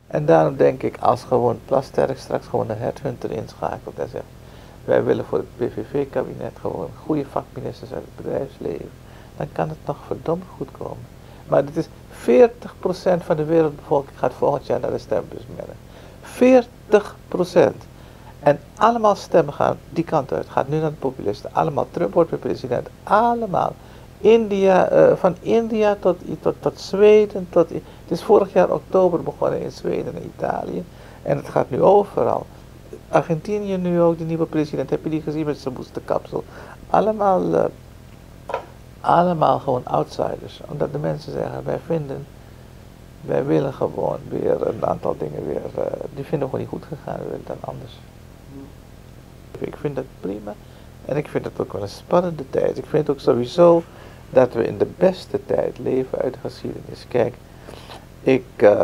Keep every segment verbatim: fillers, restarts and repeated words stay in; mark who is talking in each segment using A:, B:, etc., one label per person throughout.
A: En daarom denk ik, als gewoon Plasterk straks gewoon een headhunter inschakelt en zegt, wij willen voor het P V V-kabinet gewoon goede vakministers uit het bedrijfsleven, dan kan het nog verdomd goed komen. Maar dit is veertig procent van de wereldbevolking gaat volgend jaar naar de stembus melden. veertig procent. En allemaal stemmen gaan die kant uit. Gaat nu naar de populisten. Allemaal. Trump wordt weer president. Allemaal. India, uh, van India tot, tot, tot Zweden. Tot, het is vorig jaar oktober begonnen in Zweden en Italië. En het gaat nu overal. Argentinië nu ook, de nieuwe president. Heb je die gezien met zijn boesterkapsel? Allemaal, uh, allemaal gewoon outsiders. Omdat de mensen zeggen, wij vinden, wij willen gewoon weer een aantal dingen weer, uh, die vinden gewoon niet goed gegaan. We willen dan anders. Ik vind dat prima. En ik vind het ook wel een spannende tijd. Ik vind ook sowieso dat we in de beste tijd leven uit de geschiedenis. Kijk, ik uh,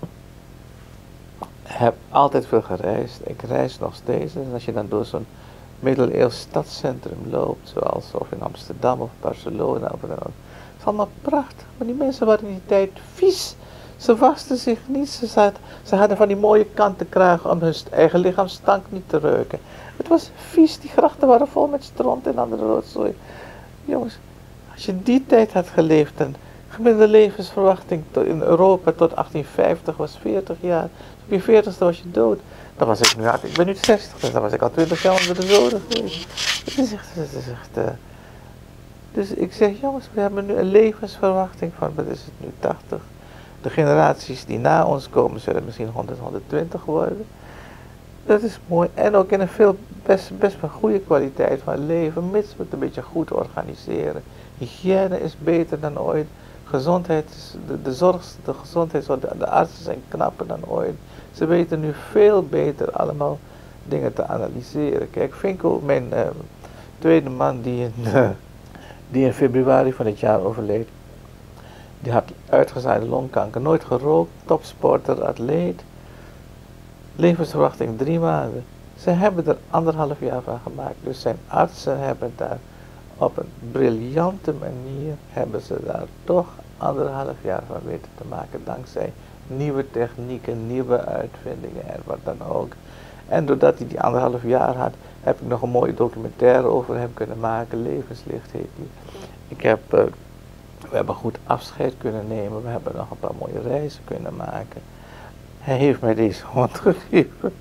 A: heb altijd veel gereisd. Ik reis nog steeds. En als je dan door zo'n middeleeuws stadscentrum loopt, zoals of in Amsterdam of Barcelona of dan ook. Het is allemaal prachtig. Maar die mensen waren in die tijd vies. Ze wasten zich niet. Ze, zat, ze hadden van die mooie kanten kragen om hun eigen lichaamsstank niet te reuken. Het was vies. Die grachten waren vol met stront en andere rotzooi. Jongens, als je die tijd had geleefd, dan gemiddelde levensverwachting in Europa tot achttienvijftig was veertig jaar. Op je veertigste was je dood. Dan was ik nu, ik ben nu zestig, dus dan was ik al twintig jaar onder de zoden geweest. Het is echt, het is echt, uh... dus ik zeg, jongens, we hebben nu een levensverwachting van, wat is het nu, tachtig. De generaties die na ons komen zullen misschien honderd, honderdtwintig worden. Dat is mooi. En ook in een veel, best, best wel goede kwaliteit van leven, mits we het een beetje goed organiseren. Hygiëne is beter dan ooit. Gezondheid, de, de zorg, de gezondheidszorg, de, de artsen zijn knapper dan ooit. Ze weten nu veel beter allemaal dingen te analyseren. Kijk, Finkel, mijn uh, tweede man die in, uh, die in februari van dit jaar overleed, die had uitgezaaide longkanker, nooit gerookt, topsporter, atleet, levensverwachting drie maanden. Ze hebben er anderhalf jaar van gemaakt, dus zijn artsen hebben daar op een briljante manier, hebben ze daar toch anderhalf jaar van weten te maken, dankzij nieuwe technieken, nieuwe uitvindingen en wat dan ook. En doordat hij die anderhalf jaar had, heb ik nog een mooie documentaire over hem kunnen maken, Levenslicht heet die. Ik heb, uh, we hebben goed afscheid kunnen nemen, we hebben nog een paar mooie reizen kunnen maken. Hij heeft mij deze hond gegeven.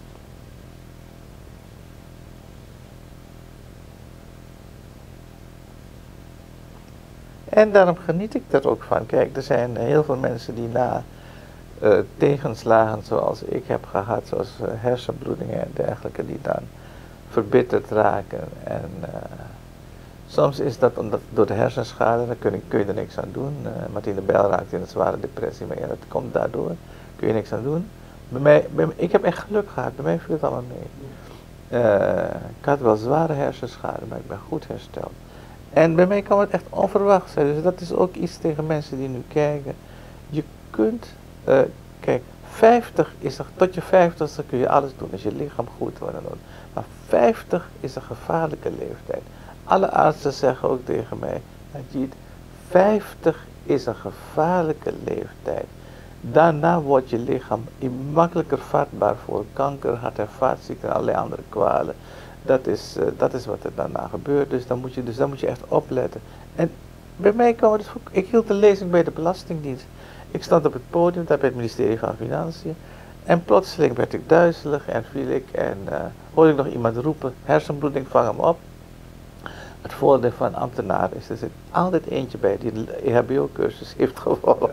A: En daarom geniet ik er ook van. Kijk, er zijn heel veel mensen die na uh, tegenslagen zoals ik heb gehad, zoals uh, hersenbloedingen en dergelijke, die dan verbitterd raken. En uh, soms is dat omdat door de hersenschade, dan kun je, kun je er niks aan doen. Uh, Martine Bijl raakt in een zware depressie, maar ja, dat komt daardoor. Kun je niks aan doen. Bij mij, bij mij, ik heb echt geluk gehad, bij mij viel het allemaal mee. Uh, ik had wel zware hersenschade, maar ik ben goed hersteld. En bij mij kan het echt onverwacht zijn, dus dat is ook iets tegen mensen die nu kijken. Je kunt, uh, kijk, vijftig is er, tot je vijftigste kun je alles doen als je lichaam goed wordt. Maar vijftig is een gevaarlijke leeftijd. Alle artsen zeggen ook tegen mij, Najid, vijftig is een gevaarlijke leeftijd. Daarna wordt je lichaam makkelijker vatbaar voor kanker, hart- en vaatziekten en allerlei andere kwalen. Dat is, uh, dat is wat er daarna gebeurt, dus dan moet je, dus dan moet je echt opletten. En bij mij kwam het, ik hield een lezing bij de Belastingdienst. Ik stond op het podium, daar bij het ministerie van Financiën. En plotseling werd ik duizelig en viel ik en uh, hoorde ik nog iemand roepen, hersenbloeding, vang hem op. Het voordeel van ambtenaren is, er zit altijd eentje bij die de E H B O-cursus heeft gevolgd.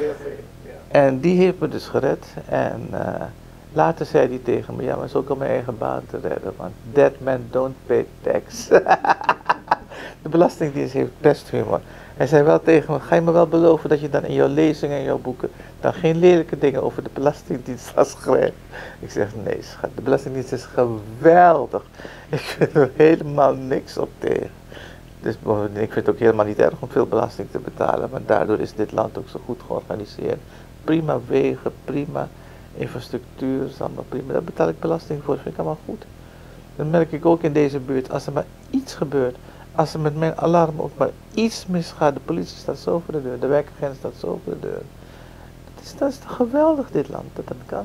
A: En die heeft me dus gered en uh, later zei hij tegen me, ja, maar zo kan mijn eigen baan te redden, want dead men don't pay tax. De Belastingdienst heeft best humor. Hij zei wel tegen me, ga je me wel beloven dat je dan in jouw lezingen en jouw boeken dan geen lelijke dingen over de Belastingdienst gaat schrijven? Ik zeg, nee schat, de Belastingdienst is geweldig. Ik vind er helemaal niks op tegen. Dus ik vind het ook helemaal niet erg om veel belasting te betalen, maar daardoor is dit land ook zo goed georganiseerd. Prima wegen, prima infrastructuur, is allemaal prima. Daar betaal ik belasting voor, dat vind ik allemaal goed. Dat merk ik ook in deze buurt. Als er maar iets gebeurt, als er met mijn alarm ook maar iets misgaat, de politie staat zo voor de deur, de wijkagent staat zo voor de deur. is, dat is toch geweldig dit land, dat dat kan.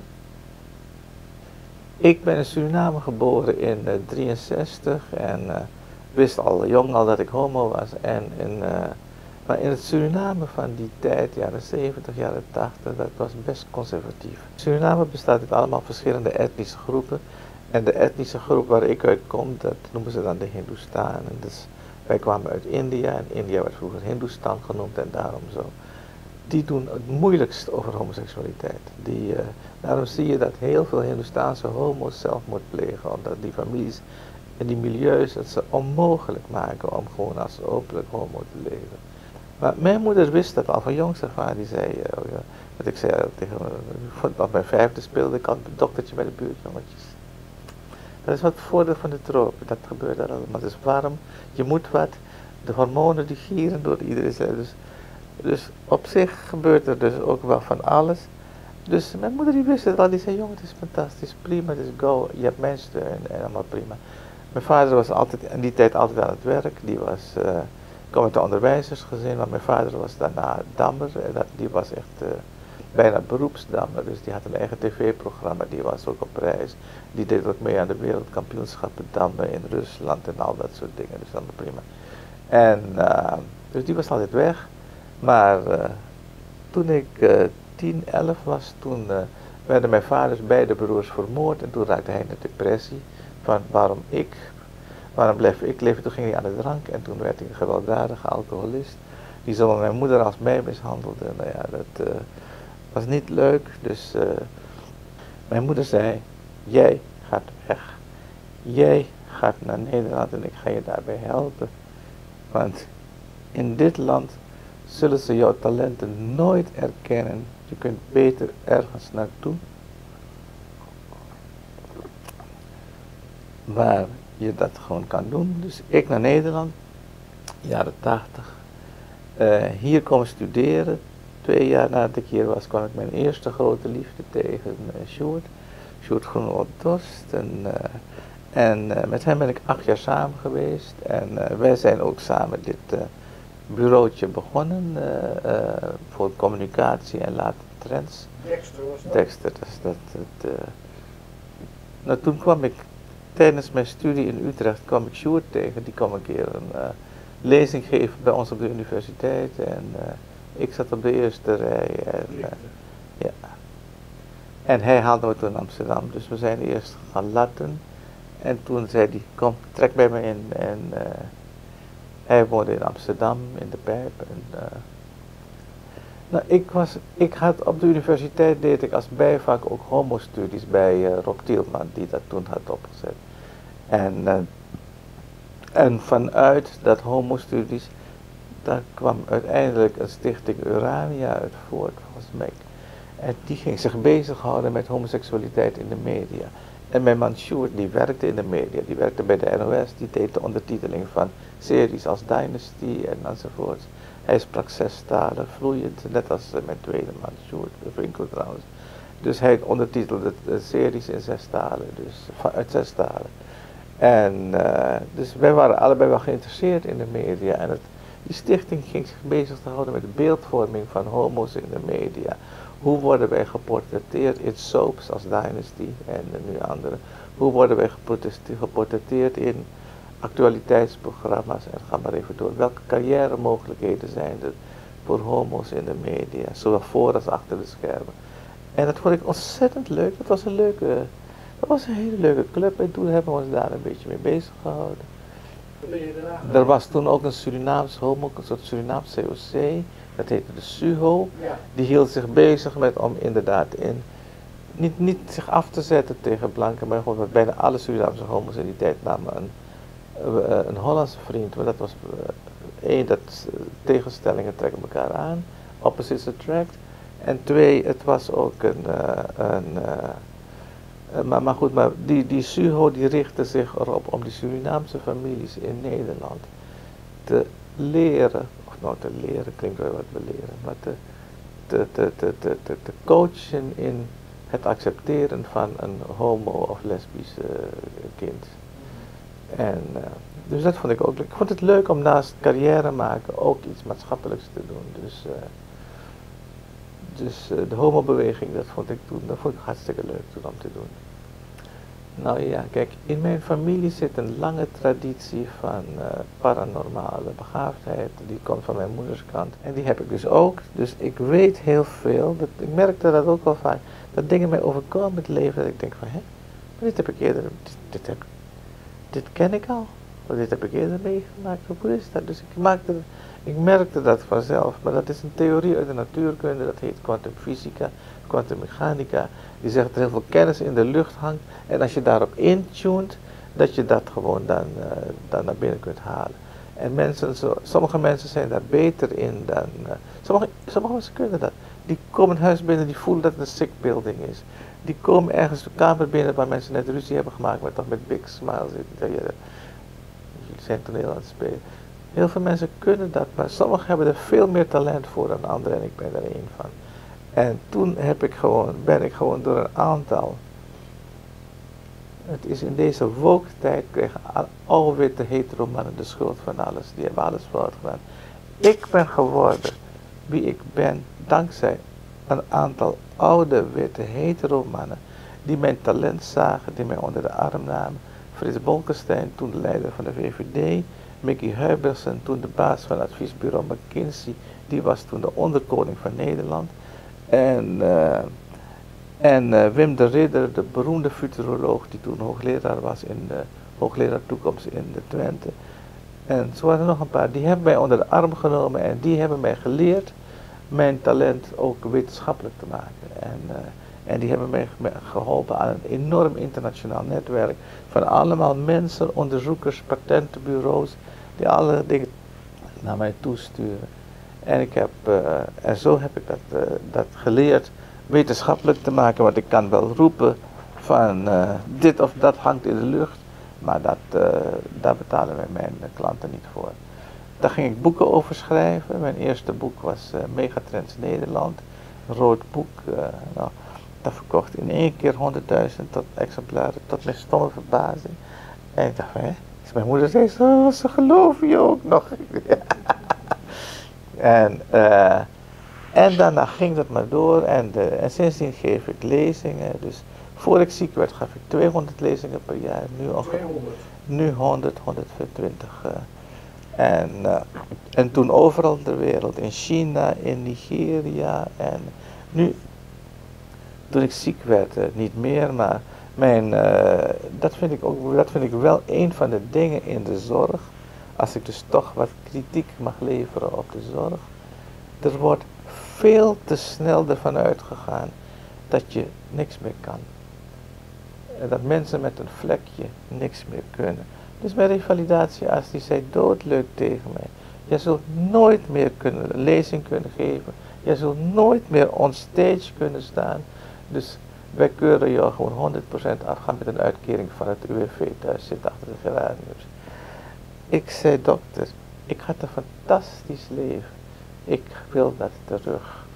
A: Ik ben in Suriname geboren in uh, drieënzestig en uh, wist al jong al dat ik homo was. En in, uh, maar in het Suriname van die tijd, jaren zeventig, jaren tachtig, dat was best conservatief. Suriname bestaat uit allemaal verschillende etnische groepen. En de etnische groep waar ik uit kom, dat noemen ze dan de Hindoestanen. Dus wij kwamen uit India en India werd vroeger Hindoestan genoemd en daarom zo. Die doen het moeilijkst over homoseksualiteit. Die, uh, daarom zie je dat heel veel Hindoestaanse homo's zelfmoord plegen, omdat die families en die milieus het ze onmogelijk maken om gewoon als openlijk homo te leven. Maar mijn moeder wist dat al van jongs af aan. Die zei, uh, ja, dat ik zei tegen me, op mijn vijfde speelde ik al een doktertje bij de buurtjongetjes. Dat is wat het voordeel van de tropen, dat gebeurt er allemaal. Het is warm, je moet wat, de hormonen die gieren door iedereen. Dus, dus op zich gebeurt er dus ook wel van alles. Dus mijn moeder die wist het al, die zei, jongen, het is fantastisch, prima, het is go, je hebt mijn steun en allemaal prima. Mijn vader was altijd, in die tijd altijd aan het werk, die was, uh, ik kwam uit een onderwijzersgezin, maar mijn vader was daarna dammer, en dat, die was echt uh, bijna beroepsdammer, dus die had een eigen tv-programma, die was ook op reis. Die deed ook mee aan de wereldkampioenschappen dammen in Rusland en al dat soort dingen, dus allemaal prima. En uh, dus die was altijd weg, maar uh, toen ik uh, tien, elf was, toen uh, werden mijn vaders beide broers vermoord en toen raakte hij in de depressie van waarom ik, waarom bleef ik leven. Toen ging hij aan de drank en toen werd hij een gewelddadige alcoholist die zowel mijn moeder als mij mishandelde. Nou ja, dat uh, was niet leuk, dus uh, mijn moeder zei, jij gaat weg, jij gaat naar Nederland en ik ga je daarbij helpen, want in dit land zullen ze jouw talenten nooit erkennen. Je kunt beter ergens naartoe waar je dat gewoon kan doen. Dus ik naar Nederland, jaren tachtig, uh, hier komen studeren. Twee jaar nadat ik hier was, kwam ik mijn eerste grote liefde tegen, uh, Sjoerd. Sjoerd Groenewald-Dorst. En, uh, en uh, met hem ben ik acht jaar samen geweest. En uh, wij zijn ook samen dit uh, bureautje begonnen uh, uh, voor communicatie en later trends.
B: Dexter was dat?
A: Dexter, dat is dat. Het, uh, nou, toen kwam ik tijdens mijn studie in Utrecht kwam ik Sjoerd tegen. Die kwam een keer een uh, lezing geven bij ons op de universiteit en uh, ik zat op de eerste rij en, uh, ja. En hij haalde me toen in Amsterdam, dus we zijn eerst gaan latten en toen zei hij, kom, trek bij me in en uh, hij woonde in Amsterdam in de Pijp. En, uh, nou, ik, was, ik had op de universiteit deed ik als bijvak ook homostudies bij uh, Rob Tielman, die dat toen had opgezet. En, uh, en vanuit dat homostudies, daar kwam uiteindelijk een stichting Urania uit voort, volgens mij. En die ging zich bezighouden met homoseksualiteit in de media. En mijn man Sjoerd, die werkte in de media, die werkte bij de N O S, die deed de ondertiteling van series als Dynasty en enzovoort. Hij sprak zes talen vloeiend, net als uh, mijn tweede man Sjoerd, de Winkel trouwens. Dus hij ondertitelde de series in zes talen, dus uit zes talen. En uh, dus wij waren allebei wel geïnteresseerd in de media en het, die stichting ging zich bezig te houden met de beeldvorming van homo's in de media. Hoe worden wij geportretteerd in soaps als Dynasty en nu andere? Hoe worden wij geportretteerd in actualiteitsprogramma's en ga maar even door. Welke carrière mogelijkheden zijn er voor homo's in de media, zowel voor als achter de schermen? En dat vond ik ontzettend leuk. Dat was een leuke, dat was een hele leuke club en toen hebben we ons daar een beetje mee bezig gehouden. Er was toen ook een Surinaams homo, een soort Surinaams C O C, dat heette de SUHO.
B: Ja. Die
A: hield zich bezig met om inderdaad in, niet, niet zich af te zetten tegen blanken, maar gewoon bijna alle Surinaamse homo's in die tijd namen een, een Hollandse vriend, maar dat was één, dat tegenstellingen trekken elkaar aan, opposites attract. En twee, het was ook een, uh, een uh, maar, maar goed, maar die, die SUHO die richtte zich erop om die Surinaamse families in Nederland te leren, of nou te leren klinkt wel wat beleren, maar te, te, te, te, te, te, te coachen in het accepteren van een homo of lesbisch uh, kind. En uh, dus dat vond ik ook leuk. Ik vond het leuk om naast carrière maken ook iets maatschappelijks te doen. Dus, uh, dus uh, de homobeweging, dat vond ik toen, dat vond ik hartstikke leuk toen om te doen. Nou ja, kijk, in mijn familie zit een lange traditie van uh, paranormale begaafdheid. Die komt van mijn moeders kant. En die heb ik dus ook. Dus ik weet heel veel. Dat, ik merkte dat ook wel vaak. Dat dingen mij overkomen in het leven. Dat ik denk van, hè, maar dit heb ik eerder, dit, dit, heb, dit ken ik al. Of dit heb ik eerder meegemaakt. Hoe is dat? Dus ik, maakte, ik merkte dat vanzelf. Maar dat is een theorie uit de natuurkunde. Dat heet kwantumfysica, kwantummechanica. Die zegt dat er heel veel kennis in de lucht hangt. En als je daarop intunt, dat je dat gewoon dan, uh, dan naar binnen kunt halen. En mensen, zo, sommige mensen zijn daar beter in dan... Uh, sommige, sommige mensen kunnen dat. Die komen huis binnen, die voelen dat het een sick building is. Die komen ergens de kamer binnen waar mensen net ruzie hebben gemaakt, maar toch met big smiles zitten. Jullie zijn toneel aan het spelen. Heel veel mensen kunnen dat, maar sommigen hebben er veel meer talent voor dan anderen en ik ben er één van. En toen heb ik gewoon, ben ik gewoon door een aantal... Het is in deze woke-tijd kregen al witte hetero mannen de schuld van alles. Die hebben alles fout gedaan. Ik ben geworden wie ik ben dankzij een aantal oude witte hetero mannen die mijn talent zagen, die mij onder de arm namen. Frits Bolkestein, toen de leider van de V V D. Mickey Huibersen, toen de baas van het adviesbureau McKinsey. Die was toen de onderkoning van Nederland. En... Uh, En uh, Wim de Ridder, de beroemde futuroloog die toen hoogleraar was in de hoogleraar toekomst in de Twente. En zo waren er nog een paar, die hebben mij onder de arm genomen en die hebben mij geleerd mijn talent ook wetenschappelijk te maken. En, uh, en die hebben mij geholpen aan een enorm internationaal netwerk van allemaal mensen, onderzoekers, patentenbureaus, die alle dingen naar mij toesturen. En, ik heb, uh, en zo heb ik dat, uh, dat geleerd. Wetenschappelijk te maken, want ik kan wel roepen van uh, dit of dat hangt in de lucht, maar dat, uh, daar betalen wij mijn uh, klanten niet voor. Daar ging ik boeken over schrijven. Mijn eerste boek was uh, Megatrends Nederland, een rood boek. Uh, nou, dat verkocht in één keer honderdduizend tot exemplaren, tot mijn stomme verbazing. En ik dacht, hè? Dus mijn moeder zei, zo, ze geloven je ook nog. en... Uh, En daarna ging dat maar door en, de, en sindsdien geef ik lezingen. Dus voor ik ziek werd gaf ik tweehonderd lezingen per jaar. Nu,
B: tweehonderd?
A: Nu honderd, honderdtwintig. Uh, en, uh, en toen overal ter wereld. In China, in Nigeria. En nu, toen ik ziek werd, uh, niet meer. Maar mijn, uh, dat, vind ik ook, dat vind ik wel een van de dingen in de zorg. Als ik dus toch wat kritiek mag leveren op de zorg. Er wordt veel te snel ervan uitgegaan dat je niks meer kan. En dat mensen met een vlekje niks meer kunnen. Dus mijn revalidatiearts die zei doodleuk tegen mij. Jij zult nooit meer kunnen, een lezing kunnen geven. Jij zult nooit meer on stage kunnen staan. Dus wij keuren jou gewoon honderd procent afgaan met een uitkering van het U W V thuis zit achter de geraniums. Ik zei dokter, ik had een fantastisch leven. Ik wil dat terug.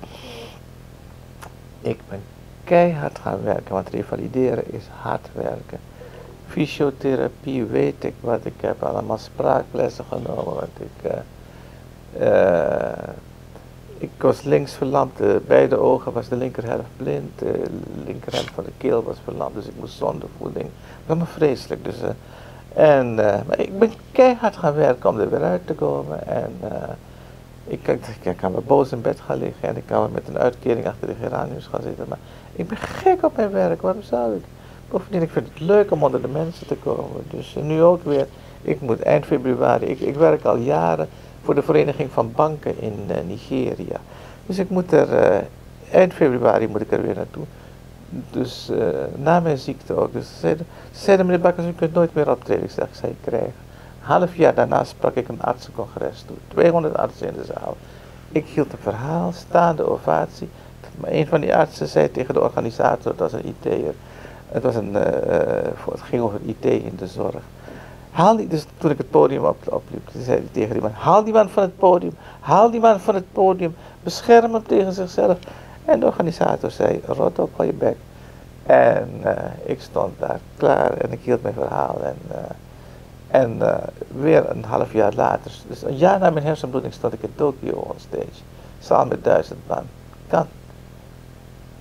A: Ik ben keihard gaan werken, want revalideren is hard werken. Fysiotherapie weet ik wat, ik heb allemaal spraaklessen genomen, want ik, uh, uh, ik was links verlamd, uh, beide ogen was de linkerhelft blind, de linkerhelft van de keel was verlamd, dus ik moest zonder voeding. Dat was maar vreselijk. Dus, uh, en, uh, maar ik ben keihard gaan werken om er weer uit te komen en... Uh, Ik, ik, ik kan wel boos in bed gaan liggen en ik kan wel met een uitkering achter de geraniums gaan zitten, maar ik ben gek op mijn werk, waarom zou ik? Bovendien, ik vind het leuk om onder de mensen te komen, dus uh, nu ook weer, ik moet eind februari, ik, ik werk al jaren voor de Vereniging van Banken in uh, Nigeria, dus ik moet er, uh, eind februari moet ik er weer naartoe, dus uh, na mijn ziekte ook, dus ze zeiden, ze zeiden meneer Bakkers, u kunt nooit meer optreden, ik zeg, ik zei krijgen. Half jaar daarna sprak ik een artsencongres toe. tweehonderd artsen in de zaal. Ik hield een verhaal, staande ovatie. Maar een van die artsen zei tegen de organisator, dat was een I T'er. Het, was een, uh, het ging over I T in de zorg. Haal die, dus toen ik het podium op, opliep, zei hij tegen die man, haal die man van het podium, haal die man van het podium, bescherm hem tegen zichzelf. En de organisator zei, rot op, hou je bek. En uh, ik stond daar klaar en ik hield mijn verhaal. En, uh, En uh, weer een half jaar later, dus een jaar na mijn hersenbloeding, stond ik in Tokio on stage. Zaal met duizend man. Kan,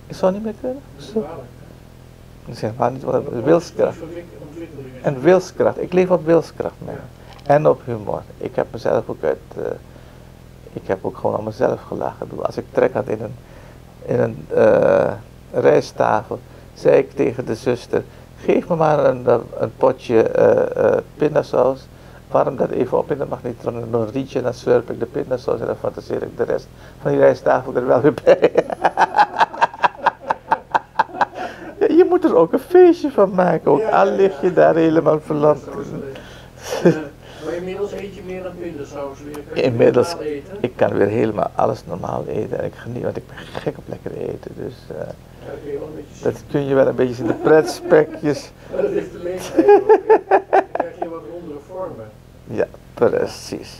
A: Ik zou niet meer kunnen. Zo.
B: Gevaarlijk, hè?
A: Dat is helemaal niet wat
B: Dat
A: het
B: is
A: wilskracht.
B: ontwikkelingen.
A: En wilskracht. Ik leef op wilskracht, man.
B: Ja.
A: En op humor. Ik heb mezelf ook uit, uh, ik heb ook gewoon aan mezelf gelachen. Ik bedoel, als ik trek had in een, in een uh, rijsttafel, zei ik tegen de zuster, geef me maar een, een potje uh, uh, pindasaus, warm dat even op in de magnetron en dan rietje en dan slurp ik de pindasaus en dan fantaseer ik de rest van die rijsttafel er wel weer bij. Ja, je moet er ook een feestje van maken, ook
B: Ja,
A: al
B: ja,
A: lig je
B: ja.
A: daar helemaal verlamd.
B: Uh, maar inmiddels eet je meer dan pindasaus weer. Kan je
A: Inmiddels,
B: normaal eten?
A: ik kan weer helemaal alles normaal eten en ik geniet, want ik ben gek op lekker eten, dus uh,
B: Ja, dat kun je wel een beetje
A: dat
B: zien.
A: kun je wel een beetje zien, de pretspekjes.
B: Maar dat heeft de leeftijd ook, hè? Dan krijg je wat rondere vormen.
A: Ja, precies.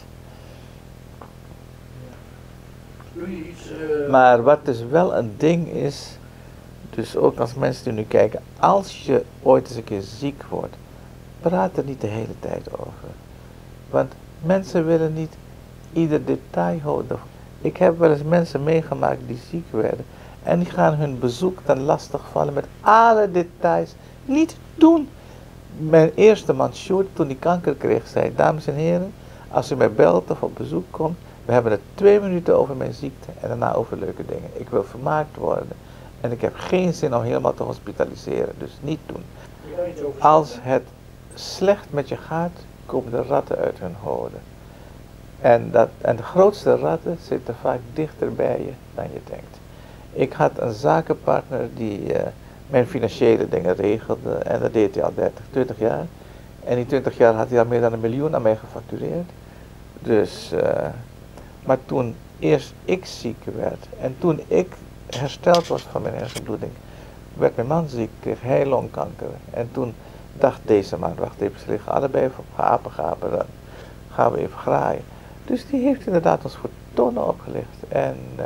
B: Doe je iets... Uh,
A: Maar wat dus wel een ding is, dus ook als mensen die nu kijken, als je ooit eens een keer ziek wordt, praat er niet de hele tijd over. Want mensen willen niet ieder detail houden. Ik heb wel eens mensen meegemaakt die ziek werden en die gaan hun bezoek dan lastigvallen met alle details. Niet doen. Mijn eerste man, Sjoerd, toen hij kanker kreeg, zei, dames en heren, als u mij belt of op bezoek komt, we hebben het twee minuten over mijn ziekte en daarna over leuke dingen. Ik wil vermaakt worden en ik heb geen zin om helemaal te hospitaliseren, dus niet doen.
B: je kan iets over
A: Als het slecht met je gaat, komen de ratten uit hun holen. En, dat, en de grootste ratten zitten vaak dichter bij je dan je denkt. Ik had een zakenpartner die uh, mijn financiële dingen regelde en dat deed hij al dertig, twintig jaar. En die twintig jaar had hij al meer dan een miljoen aan mij gefactureerd. Dus, uh, maar toen eerst ik ziek werd en toen ik hersteld was van mijn hersenbloeding, werd mijn man ziek, kreeg hij longkanker. En toen dacht deze man, wacht even, ze liggen allebei op gapen, gapen, dan gaan we even graaien. Dus die heeft inderdaad ons voor tonnen opgelicht. En, uh,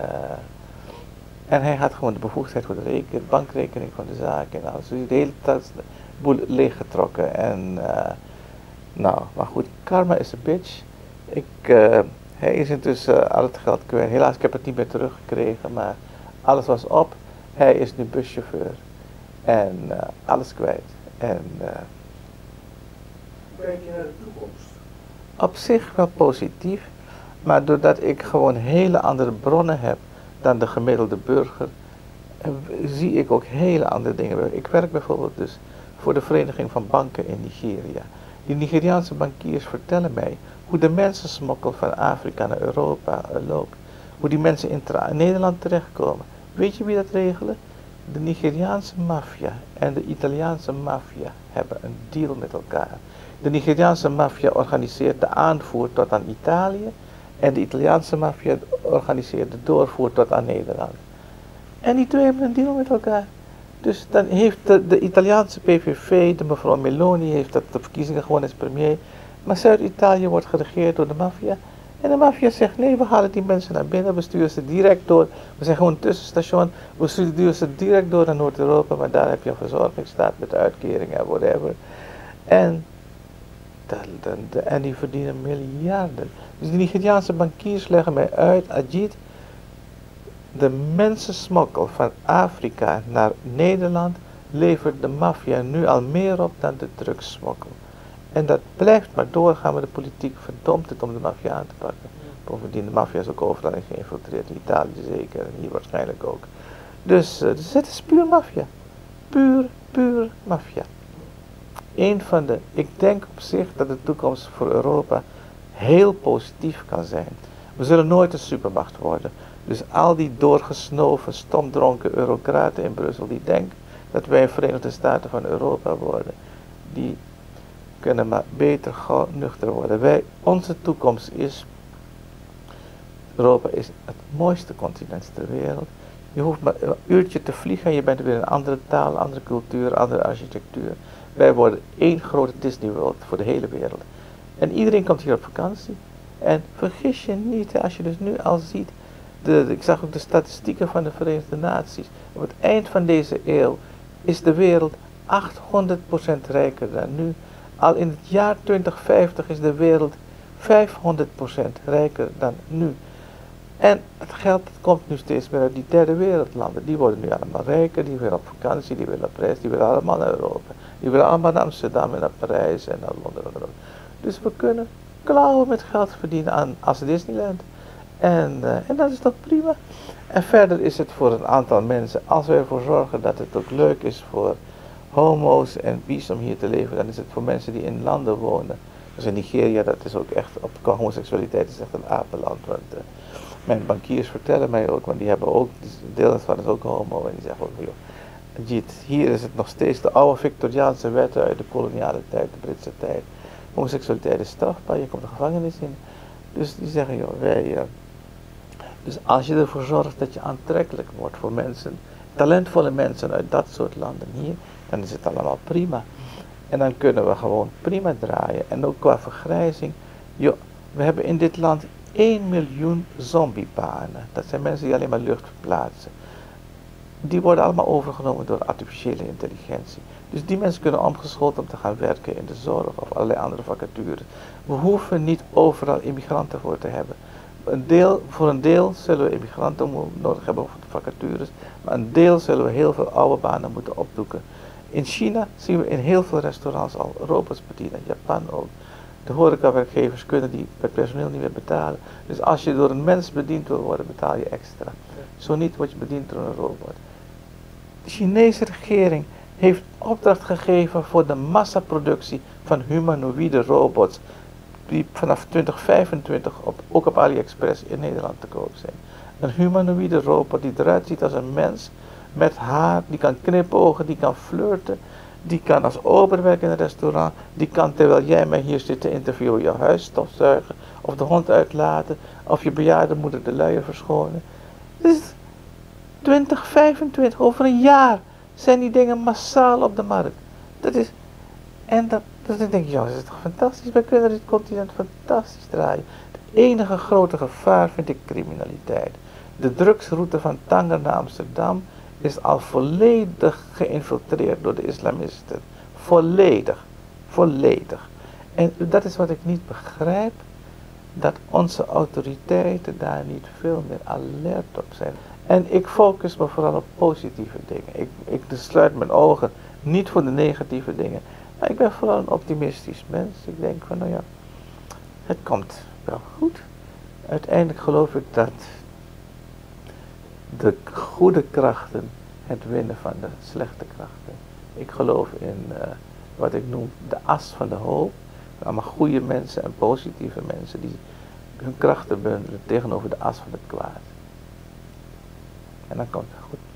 A: en hij had gewoon de bevoegdheid voor de reken, bankrekening van de zaak en alles. Dus de hele tijd de boel leeggetrokken. En uh, nou, maar goed, karma is a bitch. Ik, uh, hij is intussen uh, al het geld kwijt. Helaas, ik heb het niet meer teruggekregen, maar alles was op. Hij is nu buschauffeur. En uh, alles kwijt. En uh,
B: Hoe kijk je naar de toekomst?
A: op zich wel positief, maar doordat ik gewoon hele andere bronnen heb dan de gemiddelde burger, zie ik ook hele andere dingen. Ik werk bijvoorbeeld dus voor de Vereniging van Banken in Nigeria. Die Nigeriaanse bankiers vertellen mij hoe de mensensmokkel van Afrika naar Europa uh, loopt. Hoe die mensen in, in Nederland terechtkomen. Weet je wie dat regelen? De Nigeriaanse maffia en de Italiaanse maffia hebben een deal met elkaar. De Nigeriaanse maffia organiseert de aanvoer tot aan Italië en de Italiaanse maffia organiseert de doorvoer tot aan Nederland. En die twee hebben een deal met elkaar. Dus dan heeft de, de Italiaanse P V V, de mevrouw Meloni, heeft dat de verkiezingen gewoon als premier. Maar Zuid-Italië wordt geregeerd door de maffia. En de maffia zegt, nee, we halen die mensen naar binnen, we sturen ze direct door. We zijn gewoon een tussenstation, we sturen ze direct door naar Noord-Europa, maar daar heb je een verzorgingsstaat met uitkeringen en whatever. En, de, de, de, en die verdienen miljarden. Dus die Nigeriaanse bankiers leggen mij uit, Ajit, de mensensmokkel van Afrika naar Nederland levert de maffia nu al meer op dan de drugssmokkel. En dat blijft maar doorgaan, maar de politiek verdomt het om de maffia aan te pakken. Bovendien, de maffia is ook overal in geïnfiltreerd, in Italië zeker en hier waarschijnlijk ook. Dus, uh, dus het is puur maffia. Puur, puur maffia. Een van de, ik denk op zich dat de toekomst voor Europa heel positief kan zijn. We zullen nooit een supermacht worden. Dus al die doorgesnoven, stomdronken eurocraten in Brussel die denken dat wij Verenigde Staten van Europa worden, die kunnen maar beter gauw nuchter worden. Wij, onze toekomst is, Europa is het mooiste continent ter wereld. Je hoeft maar een uurtje te vliegen en je bent weer in een andere taal, andere cultuur, andere architectuur. Wij worden één grote Disney World voor de hele wereld. En iedereen komt hier op vakantie. En vergis je niet, als je dus nu al ziet, de, de, ik zag ook de statistieken van de Verenigde Naties. Op het eind van deze eeuw is de wereld achthonderd procent rijker dan nu. Al in het jaar twintig vijftig is de wereld vijfhonderd procent rijker dan nu. En het geld komt nu steeds meer uit die derde wereldlanden. Die worden nu allemaal rijker, die willen op vakantie, die willen op reis, die willen allemaal naar Europa. Die willen allemaal naar Amsterdam en naar Parijs en naar Londen. En dus we kunnen klauwen met geld verdienen aan, als Disneyland. En, uh, en dat is toch prima. En verder is het voor een aantal mensen, als wij ervoor zorgen dat het ook leuk is voor homo's en bi's om hier te leven, dan is het voor mensen die in landen wonen. Dus in Nigeria, dat is ook echt, op homoseksualiteit is echt een apenland. Want uh, mijn bankiers vertellen mij ook, want die hebben ook, deel van is ook homo. En die zeggen ook, joh, Jeet, hier is het nog steeds de oude Victoriaanse wetten uit de koloniale tijd, de Britse tijd. Homoseksualiteit is strafbaar, je komt de gevangenis in. Dus die zeggen, joh, wij... Uh, dus als je ervoor zorgt dat je aantrekkelijk wordt voor mensen, talentvolle mensen uit dat soort landen hier, dan is het allemaal prima. En dan kunnen we gewoon prima draaien. En ook qua vergrijzing. Joh, we hebben in dit land één miljoen zombiebanen. Dat zijn mensen die alleen maar lucht verplaatsen. Die worden allemaal overgenomen door artificiële intelligentie. Dus die mensen kunnen omgeschoold om te gaan werken in de zorg of allerlei andere vacatures. We hoeven niet overal immigranten voor te hebben. Een deel, voor een deel zullen we immigranten nodig hebben voor de vacatures, maar een deel zullen we heel veel oude banen moeten opdoeken. In China zien we in heel veel restaurants al robots bedienen, Japan ook. De horecawerkgevers kunnen die het personeel niet meer betalen. Dus als je door een mens bediend wil worden, betaal je extra. Zo niet word je bediend door een robot. De Chinese regering heeft opdracht gegeven voor de massaproductie van humanoïde robots, die vanaf twintig vijfentwintig op, ook op AliExpress in Nederland te koop zijn. Een humanoïde robot die eruit ziet als een mens, met haar, die kan knipogen, die kan flirten, die kan als ober werken in een restaurant, die kan terwijl jij mij hier zit te interviewen je huis stofzuigen, of de hond uitlaten, of je bejaarde moeder de luier verschonen. Dus twintig vijfentwintig, over een jaar, zijn die dingen massaal op de markt. Dat is, en dat, dus dan denk je, ja, dat is toch fantastisch, wij kunnen dit continent fantastisch draaien. Het enige grote gevaar vind ik criminaliteit. De drugsroute van Tanger naar Amsterdam is al volledig geïnfiltreerd door de islamisten. Volledig. Volledig. En dat is wat ik niet begrijp, dat onze autoriteiten daar niet veel meer alert op zijn. En ik focus me vooral op positieve dingen. Ik, ik sluit mijn ogen niet voor de negatieve dingen. Maar ik ben vooral een optimistisch mens. Ik denk van, nou ja, het komt wel goed. Uiteindelijk geloof ik dat de goede krachten het winnen van de slechte krachten. Ik geloof in uh, wat ik noem de as van de hoop. Allemaal goede mensen en positieve mensen die hun krachten bundelen tegenover de as van het kwaad. En dan komt het goed.